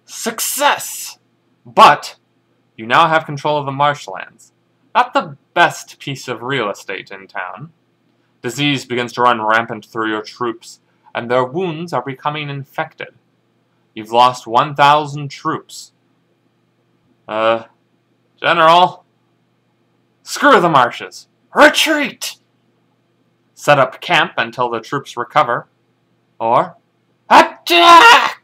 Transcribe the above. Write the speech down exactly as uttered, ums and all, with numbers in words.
Success! But you now have control of the marshlands. Not the best piece of real estate in town. Disease begins to run rampant through your troops, and their wounds are becoming infected. You've lost one thousand troops. Uh, General, screw the marshes. Retreat! Set up camp until the troops recover. Or, attack!